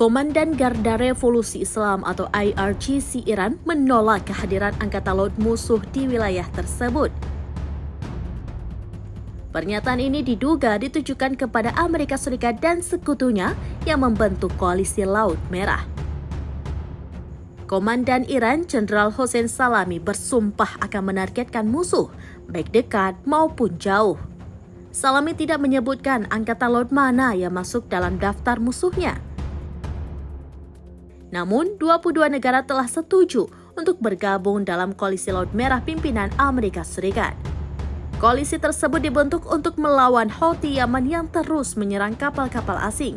Komandan Garda Revolusi Islam atau IRGC Iran menolak kehadiran angkatan laut musuh di wilayah tersebut. Pernyataan ini diduga ditujukan kepada Amerika Serikat dan sekutunya yang membentuk koalisi Laut Merah. Komandan Iran Jenderal Hossein Salami bersumpah akan menargetkan musuh, baik dekat maupun jauh. Salami tidak menyebutkan angkatan laut mana yang masuk dalam daftar musuhnya. Namun, 22 negara telah setuju untuk bergabung dalam koalisi Laut Merah pimpinan Amerika Serikat. Koalisi tersebut dibentuk untuk melawan Houthi Yaman yang terus menyerang kapal-kapal asing.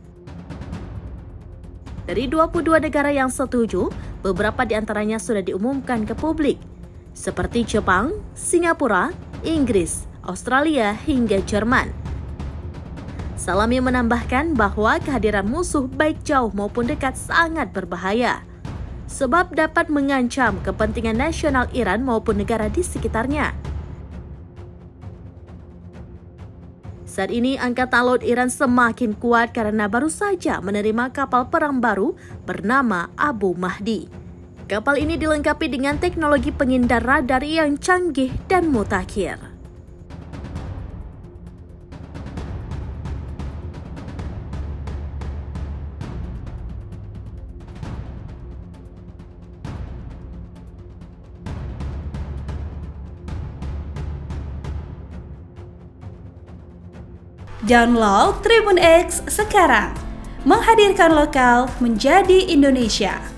Dari 22 negara yang setuju, beberapa di antaranya sudah diumumkan ke publik, seperti Jepang, Singapura, Inggris, Australia, hingga Jerman. Salami menambahkan bahwa kehadiran musuh baik jauh maupun dekat sangat berbahaya, sebab dapat mengancam kepentingan nasional Iran maupun negara di sekitarnya. Saat ini, Angkatan Laut Iran semakin kuat karena baru saja menerima kapal perang baru bernama Abu Mahdi. Kapal ini dilengkapi dengan teknologi penghindar radar yang canggih dan mutakhir. Download Tribun X sekarang, menghadirkan lokal menjadi Indonesia.